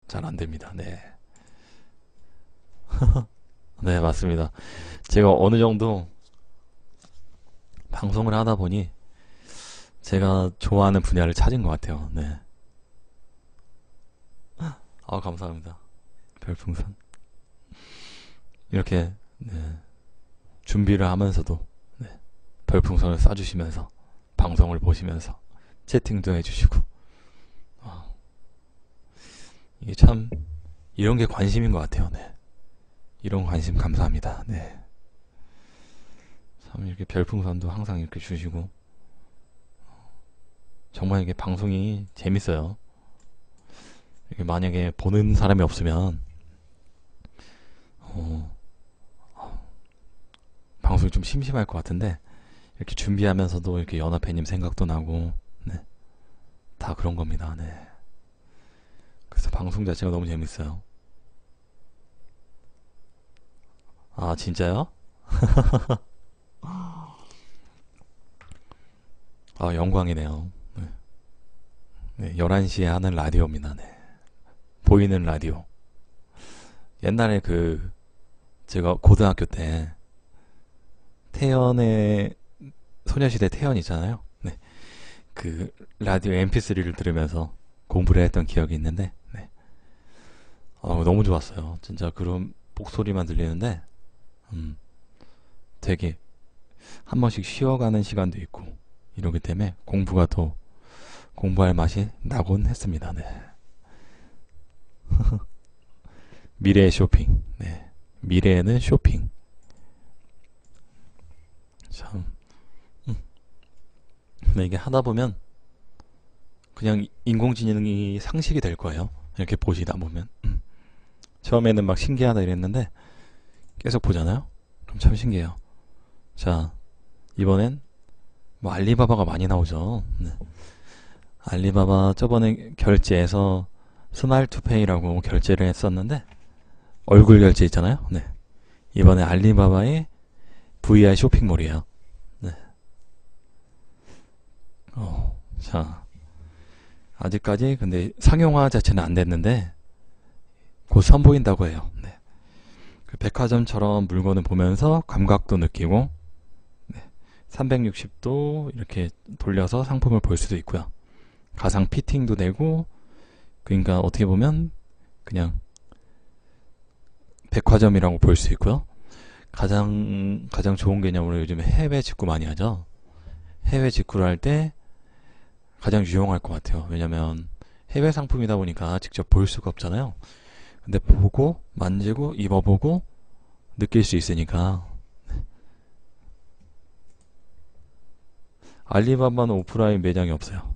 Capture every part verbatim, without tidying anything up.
잘 안됩니다. 네. 네, 맞습니다. 제가 어느 정도 방송을 하다 보니 제가 좋아하는 분야를 찾은 것 같아요. 네. 아, 감사합니다. 별풍선. 이렇게, 네, 준비를 하면서도, 네, 별풍선을 쏴주시면서, 방송을 보시면서, 채팅도 해주시고, 아, 이게 참, 이런 게 관심인 것 같아요. 네. 이런 관심 감사합니다. 네. 참, 이렇게 별풍선도 항상 이렇게 주시고, 정말 이게 방송이 재밌어요. 이게 만약에 보는 사람이 없으면, 어, 방송이 좀 심심할 것 같은데, 이렇게 준비하면서도 이렇게 연합회님 생각도 나고, 네. 다 그런 겁니다. 네. 그래서 방송 자체가 너무 재밌어요. 아, 진짜요? 아, 영광이네요. 네. 네, 열한 시에 하는 라디오입니다. 네. 보이는 라디오. 옛날에 그, 제가 고등학교 때, 태연의, 소녀시대 태연 있잖아요. 네. 그, 라디오 엠피쓰리를 들으면서 공부를 했던 기억이 있는데, 네. 어, 너무 좋았어요. 진짜 그런 목소리만 들리는데, 음, 되게, 한 번씩 쉬어가는 시간도 있고, 이러기 때문에 공부가 더, 공부할 맛이 나곤 했습니다. 네. 미래의 쇼핑. 네. 미래에는 쇼핑. 참. 음. 근데 이게 하다 보면 그냥 인공지능이 상식이 될 거예요. 이렇게 보시다 보면. 음. 처음에는 막 신기하다 이랬는데 계속 보잖아요. 그럼 참 신기해요. 자, 이번엔 뭐 알리바바가 많이 나오죠. 네. 알리바바 저번에 결제해서 스마일투페이라고 결제를 했었는데 얼굴 결제 있잖아요. 네. 이번에 알리바바의 브이알 쇼핑몰이에요. 네. 어, 자, 아직까지 근데 상용화 자체는 안 됐는데 곧 선보인다고 해요. 네. 그 백화점처럼 물건을 보면서 감각도 느끼고, 네. 삼백육십 도 이렇게 돌려서 상품을 볼 수도 있고요. 가상 피팅도 되고, 그러니까 어떻게 보면 그냥 백화점이라고 볼 수 있고요. 가장 가장 좋은 개념으로 요즘에 해외 직구 많이 하죠. 해외 직구를 할 때 가장 유용할 것 같아요. 왜냐면 해외 상품이다 보니까 직접 볼 수가 없잖아요. 근데 보고 만지고 입어보고 느낄 수 있으니까. 알리바바는 오프라인 매장이 없어요.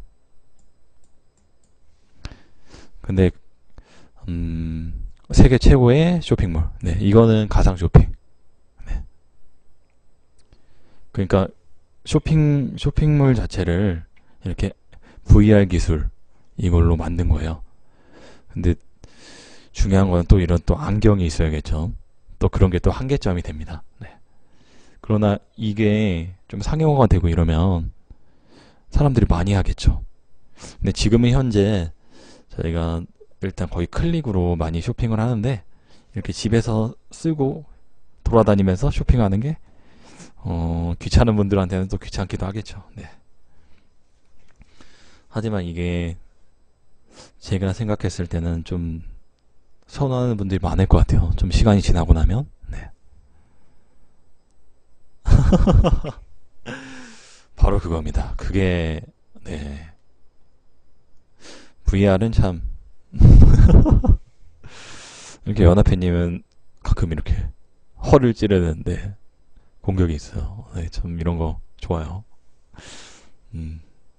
근데 음, 세계 최고의 쇼핑몰. 네, 이거는 가상 쇼핑. 네. 그러니까 쇼핑 쇼핑몰 자체를 이렇게 브이알 기술 이걸로 만든 거예요. 근데 중요한 건 또 이런 또 안경이 있어야겠죠. 또 그런 게 또 한계점이 됩니다. 네. 그러나 이게 좀 상용화가 되고 이러면 사람들이 많이 하겠죠. 근데 지금은 현재 저희가 일단 거의 클릭으로 많이 쇼핑을 하는데 이렇게 집에서 쓰고 돌아다니면서 쇼핑하는 게 어, 귀찮은 분들한테는 또 귀찮기도 하겠죠. 네. 하지만 이게 제가 생각했을 때는 좀 선호하는 분들이 많을 것 같아요. 좀 시간이 지나고 나면. 네. 바로 그겁니다. 그게 네. 브이알은 참 이렇게 연합회님은 가끔 이렇게 허를 찌르는데 공격이 있어요. 네, 참 이런 거 좋아요. 음.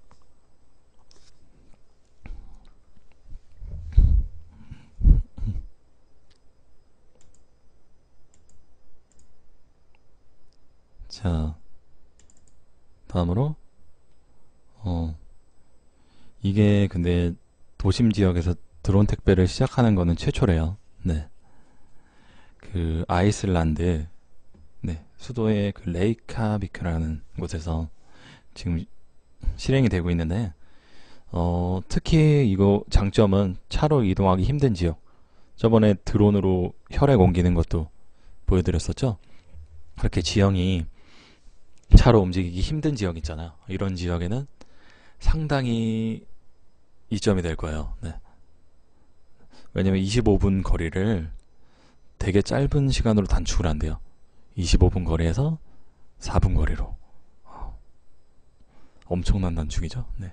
자, 다음으로 어 이게 근데 도심 지역에서 드론 택배를 시작하는 거는 최초래요. 네. 그 아이슬란드 네, 수도의 그 레이카비크라는 곳에서 지금 실행이 되고 있는데 어, 특히 이거 장점은 차로 이동하기 힘든 지역 저번에 드론으로 혈액 옮기는 것도 보여드렸었죠. 그렇게 지형이 차로 움직이기 힘든 지역 있잖아요. 이런 지역에는 상당히 이점이 될 거예요. 네. 왜냐면 이십오 분 거리를 되게 짧은 시간으로 단축을 한대요. 이십오 분 거리에서 사 분 거리로. 엄청난 단축이죠. 네.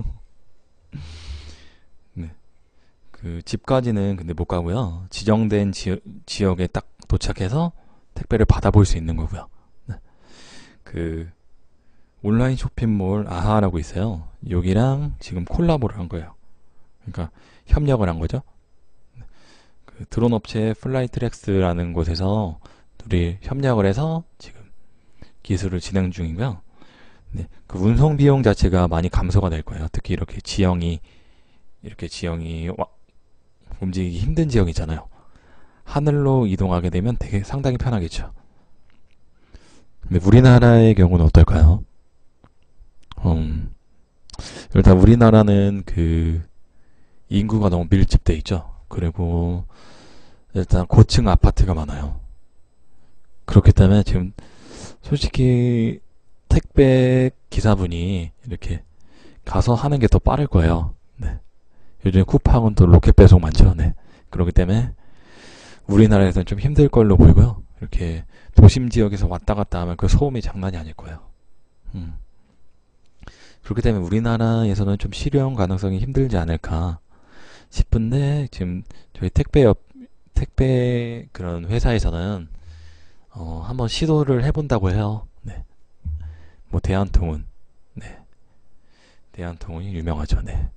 네. 그 집까지는 근데 못 가고요. 지정된 지, 지역에 딱 도착해서 택배를 받아볼 수 있는 거고요. 네. 그 온라인 쇼핑몰 아하라고 있어요. 여기랑 지금 콜라보를 한 거예요. 그러니까 협력을 한 거죠. 그 드론 업체 플라이트렉스라는 곳에서 둘이 협력을 해서 지금 기술을 진행 중이고요. 네, 그 운송 비용 자체가 많이 감소가 될 거예요. 특히 이렇게 지형이 이렇게 지형이 와, 움직이기 힘든 지역이잖아요. 하늘로 이동하게 되면 되게 상당히 편하겠죠. 근데 우리나라의 경우는 어떨까요? 음, 일단 우리나라는 그 인구가 너무 밀집돼 있죠. 그리고 일단 고층 아파트가 많아요. 그렇기 때문에 지금 솔직히 택배 기사분이 이렇게 가서 하는 게 더 빠를 거예요. 네. 요즘에 쿠팡은 또 로켓 배송 많죠. 네. 그렇기 때문에 우리나라에서는 좀 힘들 걸로 보이고요. 이렇게 도심 지역에서 왔다 갔다 하면 그 소음이 장난이 아닐 거예요. 음. 그렇기 때문에 우리나라에서는 좀 실현 가능성이 힘들지 않을까 싶은데 지금 저희 택배 옆 택배 그런 회사에서는 어, 한번 시도를 해본다고 해요. 네. 뭐 대한통운, 네, 대한통운이 유명하죠. 네.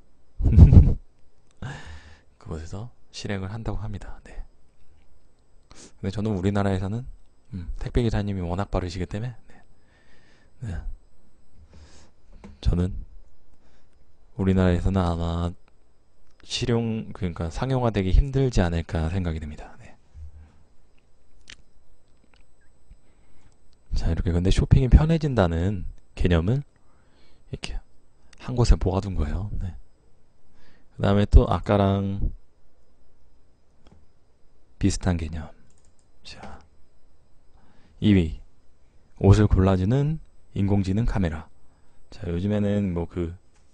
그곳에서 실행을 한다고 합니다. 네. 근데 저는 우리나라에서는 음, 택배 기사님이 워낙 빠르시기 때문에 네. 네. 저는 우리나라에서는 아마 실용 그러니까 상용화되기 힘들지 않을까 생각이 듭니다. 네. 자, 이렇게 근데 쇼핑이 편해진다는 개념을 이렇게 한 곳에 모아둔 거예요. 네. 그 다음에 또 아까랑 비슷한 개념. 자, 이 위 옷을 골라주는 인공지능 카메라. 자, 요즘에는 뭐 그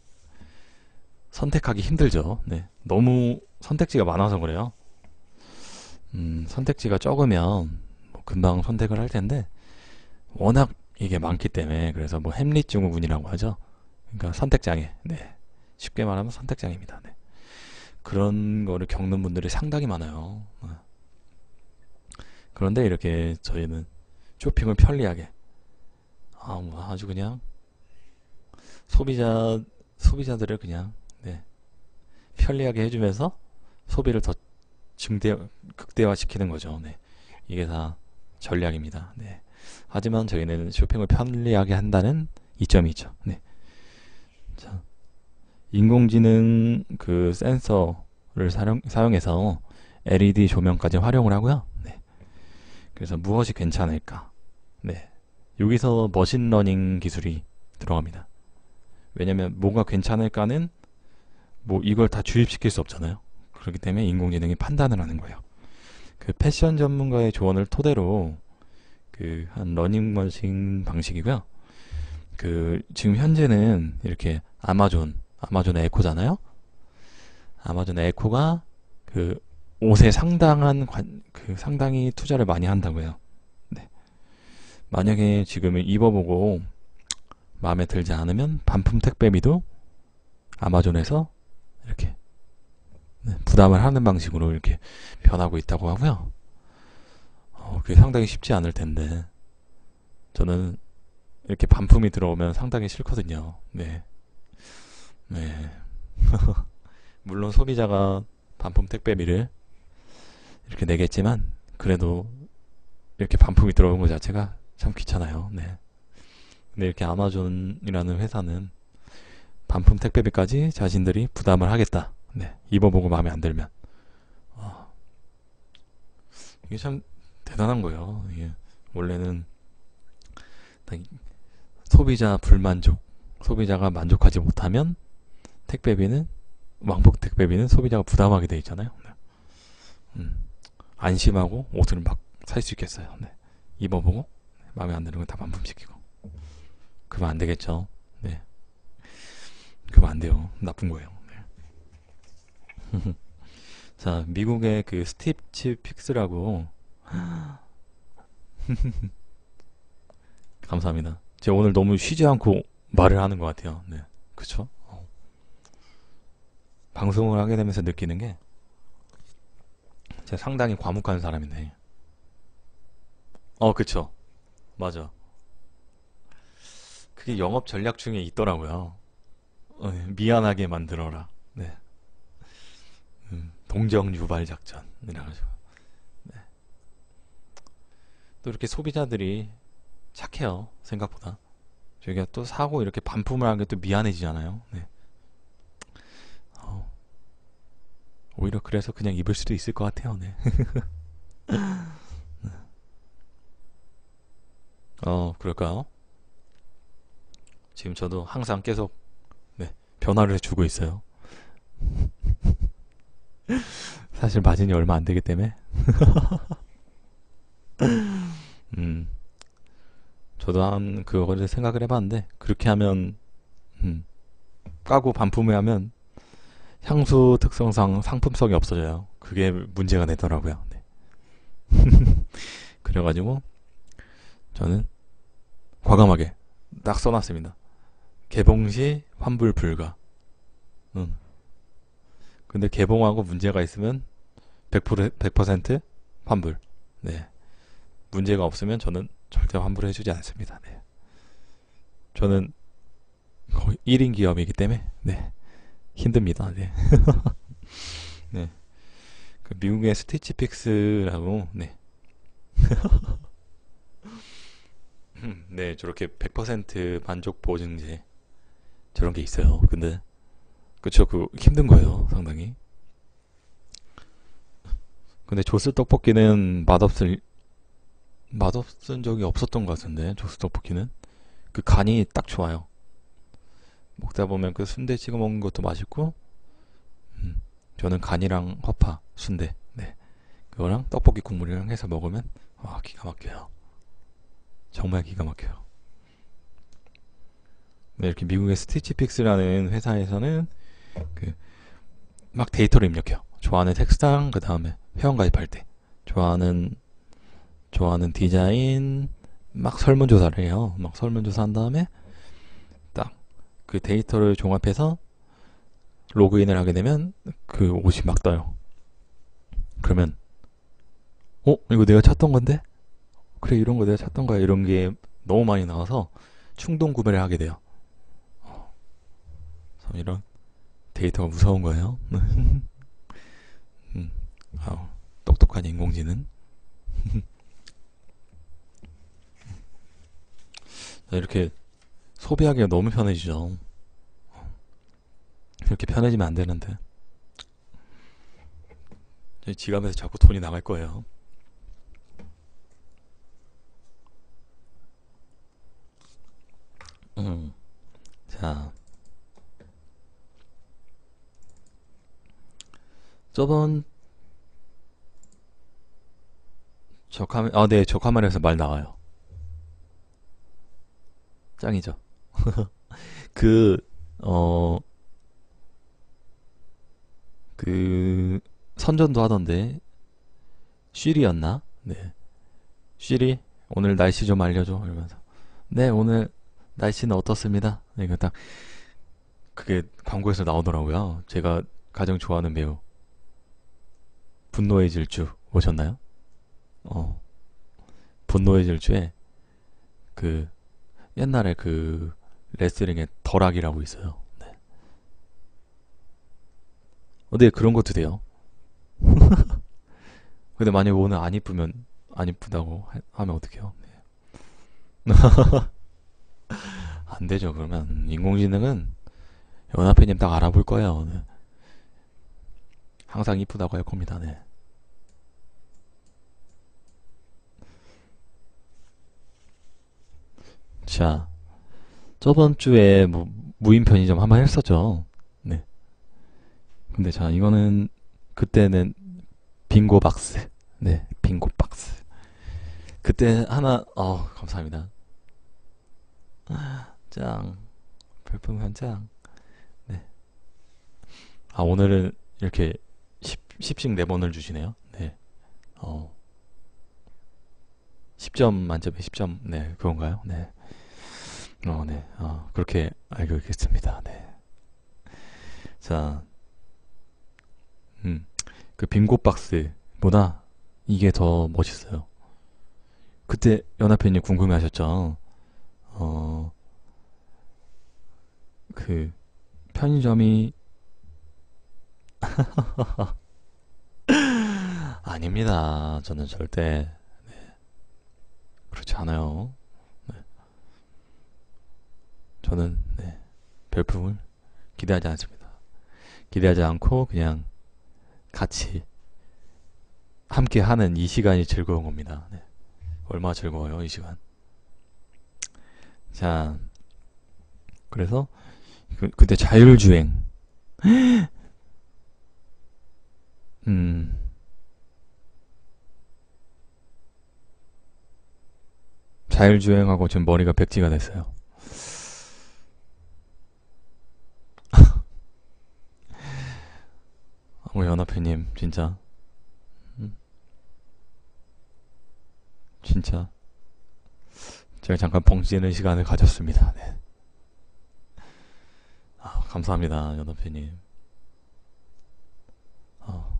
선택하기 힘들죠. 네. 너무 선택지가 많아서 그래요. 음, 선택지가 적으면 뭐 금방 선택을 할 텐데 워낙 이게 많기 때문에 그래서 뭐 햄릿 증후군이라고 하죠. 그러니까 선택장애. 네. 쉽게 말하면 선택장애입니다. 네. 그런 거를 겪는 분들이 상당히 많아요. 그런데 이렇게 저희는 쇼핑을 편리하게 아, 뭐 아주 그냥 소비자 소비자들을 그냥 네. 편리하게 해주면서 소비를 더 증대 극대화시키는 거죠. 네. 이게 다 전략입니다. 네. 하지만 저희는 쇼핑을 편리하게 한다는 이점이 있죠. 네. 자, 인공지능 그 센서를 사용, 사용해서 엘이디 조명까지 활용을 하고요. 네. 그래서 무엇이 괜찮을까? 네. 여기서 머신러닝 기술이 들어갑니다. 왜냐면 뭐가 괜찮을까는 뭐 이걸 다 주입시킬 수 없잖아요. 그렇기 때문에 인공지능이 판단을 하는 거예요. 그 패션 전문가의 조언을 토대로 그 한 러닝머신 방식이고요. 그 지금 현재는 이렇게 아마존 아마존 에코잖아요. 아마존 에코가 그 옷에 상당한 관, 그 상당히 투자를 많이 한다고요. 네. 만약에 지금 입어보고 마음에 들지 않으면 반품 택배비도 아마존에서 이렇게 네, 부담을 하는 방식으로 이렇게 변하고 있다고 하고요. 어, 그게 상당히 쉽지 않을 텐데 저는 이렇게 반품이 들어오면 상당히 싫거든요. 네. 네. 물론 소비자가 반품 택배비를 이렇게 내겠지만 그래도 이렇게 반품이 들어오는 것 자체가 참 귀찮아요. 네. 근데 이렇게 아마존이라는 회사는 반품 택배비까지 자신들이 부담을 하겠다. 네. 입어보고 마음에 안 들면 어, 이게 참 대단한 거예요. 이게 원래는 소비자 불만족, 소비자가 만족하지 못하면 택배비는 왕복 택배비는 소비자가 부담하게 돼 있잖아요. 음, 안심하고 옷을 막 살 수 있겠어요. 네. 입어보고 마음에 안 드는 건 다 반품시키고. 그러면 안 되겠죠. 네. 그러면 안 돼요. 나쁜 거예요. 네. 자, 미국의 그 스티치 픽스라고. 감사합니다. 제가 오늘 너무 쉬지 않고 말을 하는 것 같아요. 네. 그쵸? 어. 방송을 하게 되면서 느끼는 게 제가 상당히 과묵한 사람인데. 어, 그쵸. 맞아. 그게 영업 전략 중에 있더라고요. 어, 미안하게 만들어라. 네. 음, 동정 유발 작전이라 가지고. 네. 또 이렇게 소비자들이 착해요. 생각보다. 저희가 또 사고 이렇게 반품을 하는 게 또 미안해지잖아요. 네. 어, 오히려 그래서 그냥 입을 수도 있을 것 같아요. 네. 어, 그럴까요? 지금 저도 항상 계속 네, 변화를 주고 있어요. 사실 마진이 얼마 안 되기 때문에. 음, 저도 한 그거를 생각을 해봤는데 그렇게 하면 음, 까고 반품을 하면 향수 특성상 상품성이 없어져요. 그게 문제가 되더라고요. 네. 그래가지고 저는 과감하게 딱 써놨습니다. 개봉 시 환불 불가. 음. 근데 개봉하고 문제가 있으면 백 퍼센트, 백 퍼센트 환불. 네. 문제가 없으면 저는 절대 환불해 주지 않습니다. 네. 저는 거의 일 인 기업이기 때문에 네. 힘듭니다. 네. 네. 그 미국의 스티치픽스라고 네. 네, 저렇게 백 퍼센트 만족 보증제 저런 게 있어요. 근데 그쵸, 그 힘든 거예요, 상당히. 근데 조스 떡볶이는 맛없을 맛없은 적이 없었던 것 같은데 조스 떡볶이는 그 간이 딱 좋아요. 먹다 보면 그 순대 찍어 먹는 것도 맛있고, 음, 저는 간이랑 허파, 순대, 네, 그거랑 떡볶이 국물이랑 해서 먹으면 와 기가 막혀요. 정말 기가 막혀요. 네, 이렇게 미국의 스티치픽스라는 회사에서는 그 막 데이터를 입력해요. 좋아하는 색상, 그 다음에 회원가입할 때 좋아하는 좋아하는 디자인, 막 설문조사를 해요. 막 설문조사 한 다음에 딱 그 데이터를 종합해서 로그인을 하게 되면 그 옷이 막 떠요. 그러면 어? 이거 내가 찾던 건데? 그래, 이런 거 내가 찾던 거야. 이런 게 너무 많이 나와서 충동 구매를 하게 돼요. 그래서 이런 데이터가 무서운 거예요. 음, 아우, 똑똑한 인공지능. 이렇게 소비하기가 너무 편해지죠. 이렇게 편해지면 안 되는데. 저희 지갑에서 자꾸 돈이 나갈 거예요. 음, 자, 저번 저 카메, 아, 네, 저 카메라에서 말 나와요. 짱이죠. 그, 어, 그, 선전도 하던데, 쉬리였나? 네. 쉬리, 오늘 날씨 좀 알려줘. 이러면서. 네, 오늘 날씨는 어떻습니다. 이거 딱, 그게 광고에서 나오더라고요. 제가 가장 좋아하는 배우, 분노의 질주, 보셨나요? 어, 분노의 질주에, 그, 옛날에 그, 레슬링의 덜악이라고 있어요. 네. 어, 네, 그런 것도 돼요. 근데 만약에 오늘 안 이쁘면, 안 이쁘다고 하- 하면 어떡해요? 네. 안 되죠. 그러면 인공지능은 연하팬님 딱 알아볼 거예요. 네. 항상 이쁘다고 할 겁니다. 네. 자, 저번 주에 뭐 무인 편의점 한번 했었죠. 네. 근데 자, 이거는 그때는 빙고 박스. 네, 빙고 박스. 그때 하나, 어, 감사합니다. 짱. 별풍선 짱. 네. 아, 오늘은 이렇게 십, 십씩 네 번을 주시네요. 네. 어. 십 점 만점에 십 점. 네, 그건가요? 네. 어, 네. 어, 그렇게 알고 있겠습니다. 네. 자, 음, 그 빙고 박스보다 이게 더 멋있어요. 그때 연합회님 궁금해 하셨죠? 어, 그, 편의점이, 아닙니다. 저는 절대, 그렇지 않아요. 네. 저는, 네, 별풍을 기대하지 않습니다. 기대하지 않고, 그냥 같이 함께 하는 이 시간이 즐거운 겁니다. 네. 얼마나 즐거워요, 이 시간. 자, 그래서, 그, 그때 자율주행. 음, 자율주행하고 지금 머리가 백지가 됐어요. 우리 연합회님, 진짜, 음, 진짜, 제가 잠깐 벙찌는 시간을 가졌습니다. 네. 아, 감사합니다, 연합회님. 어,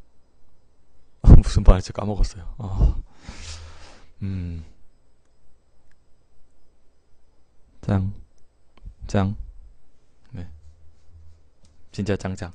무슨 말인지 까먹었어요. 어, 음, 짱, 짱, 네, 진짜 짱짱.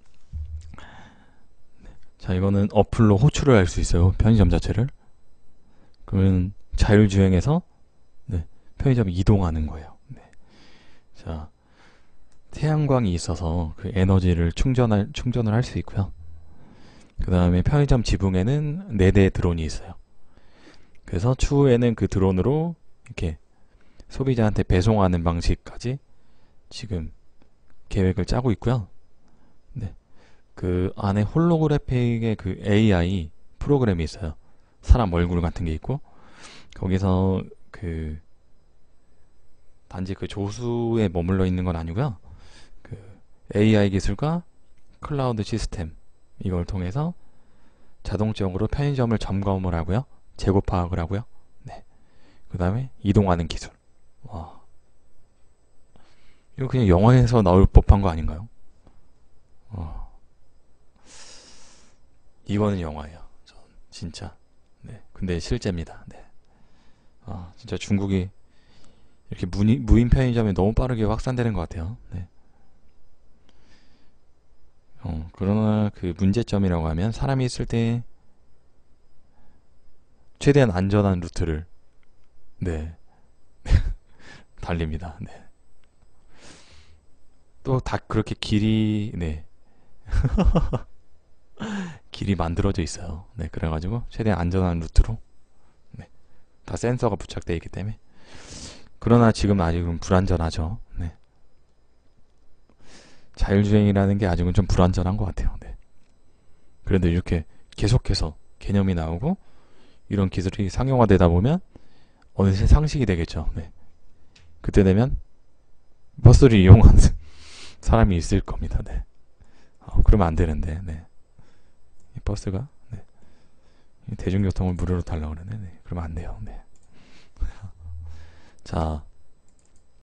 자, 이거는 어플로 호출을 할 수 있어요. 편의점 자체를. 그러면 자율주행해서 네, 편의점 이동하는 거예요. 네. 자, 태양광이 있어서 그 에너지를 충전할 충전을 할 수 있고요. 그 다음에 편의점 지붕에는 네 대의 드론이 있어요. 그래서 추후에는 그 드론으로 이렇게 소비자한테 배송하는 방식까지 지금 계획을 짜고 있고요. 네. 그 안에 홀로그래픽의 그 에이아이 프로그램이 있어요. 사람 얼굴 같은 게 있고 거기서 그 단지 그 조수에 머물러 있는 건 아니고요. 그 에이아이 기술과 클라우드 시스템 이걸 통해서 자동적으로 편의점을 점검을 하고요. 재고 파악을 하고요. 네. 그 다음에 이동하는 기술. 와. 이거 그냥 영화에서 나올 법한 거 아닌가요? 와. 이거는 영화예요. 전 진짜. 네. 근데 실제입니다. 네. 아, 진짜 중국이 이렇게 무니, 무인 편의점이 너무 빠르게 확산되는 것 같아요. 네. 어, 그러나 그 문제점이라고 하면 사람이 있을 때 최대한 안전한 루트를 네 달립니다. 네. 또 다 그렇게 길이 네 길이 만들어져 있어요. 네 그래가지고 최대한 안전한 루트로 네, 다 센서가 부착되어 있기 때문에 그러나 지금 아직은 불안전하죠. 네. 자율주행이라는 게 아직은 좀 불안전한 것 같아요. 네. 그래도 이렇게 계속해서 개념이 나오고 이런 기술이 상용화되다 보면 어느새 상식이 되겠죠. 네. 그때 되면 버스를 이용하는 사람이 있을 겁니다. 네. 어, 그러면 안 되는데. 네. 이 버스가 네. 이 대중교통을 무료로 달라고 그러네. 네. 그러면 안 돼요. 네. 자,